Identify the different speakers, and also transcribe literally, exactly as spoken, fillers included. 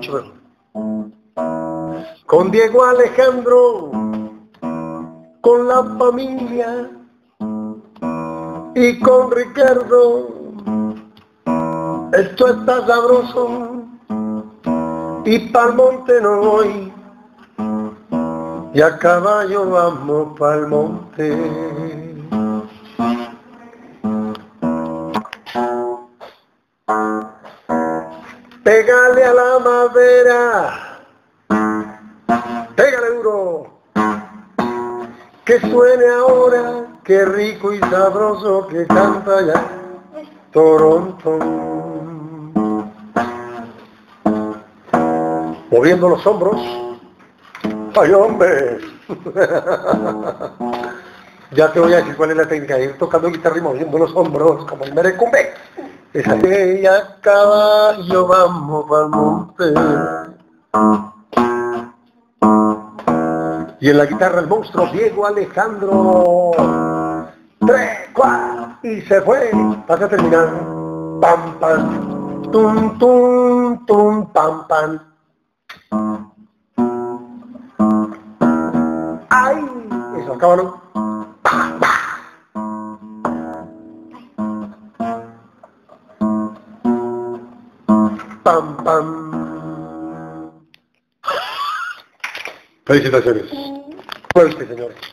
Speaker 1: mucho mejor. Con Diego Alejandro, con la familia y con Ricardo, esto está sabroso y pa'l monte no voy y a caballo vamos pa'l monte. Pégale a la madera, pégale duro, que suene ahora, qué rico y sabroso que canta ya Toronto. Moviendo los hombros, ¡ay hombre! Ya te voy a decir cuál es la técnica, ir tocando guitarra y moviendo los hombros, como el merecumbe. Esa que y a caballo vamos pa'l monte. Y en la guitarra el monstruo Diego Alejandro. Tres, cuatro, y se fue. Vas a terminar. Pam, pam. Tum, tum, tum, pam, pam. ¡Ay! Eso, acábalo. Pam, pam. Felicitaciones. Fuerte, señores.